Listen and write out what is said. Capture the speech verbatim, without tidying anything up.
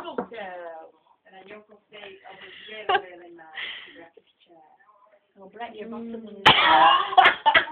Good girl. And then your uncle Steve, I was really, really nice. You have to share. Oh, Brett, your bottom is...